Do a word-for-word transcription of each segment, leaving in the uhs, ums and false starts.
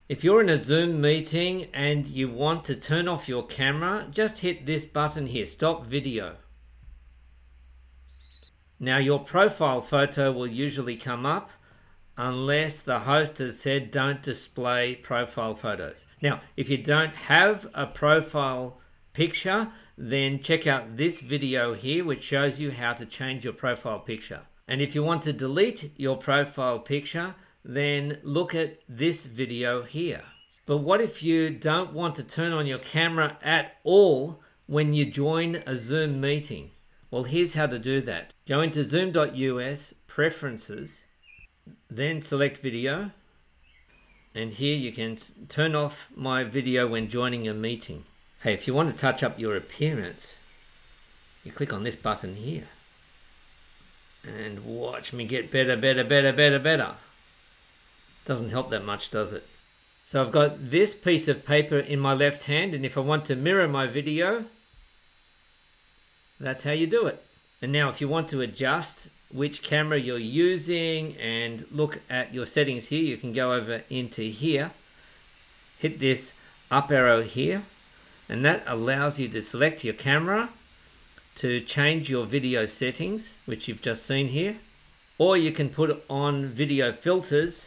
If you're in a Zoom meeting and you want to turn off your camera, just hit this button here, stop video. Now your profile photo will usually come up unless the host has said don't display profile photos. Now, if you don't have a profile picture, then check out this video here which shows you how to change your profile picture. And if you want to delete your profile picture, then look at this video here. But what if you don't want to turn on your camera at all when you join a Zoom meeting? Well, here's how to do that. Go into zoom dot U S, Preferences, then select Video. And here you can turn off my video when joining a meeting. Hey, if you want to touch up your appearance, you click on this button here. And watch me get better, better, better, better, better. Doesn't help that much, does it? So I've got this piece of paper in my left hand, and if I want to mirror my video, that's how you do it. And now if you want to adjust which camera you're using and look at your settings here, you can go over into here, hit this up arrow here, and that allows you to select your camera to change your video settings, which you've just seen here, or you can put on video filters,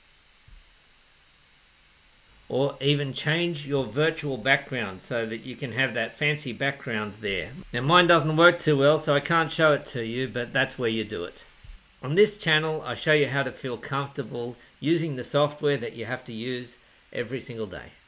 or even change your virtual background so that you can have that fancy background there. Now mine doesn't work too well, so I can't show it to you, but that's where you do it. On this channel, I show you how to feel comfortable using the software that you have to use every single day.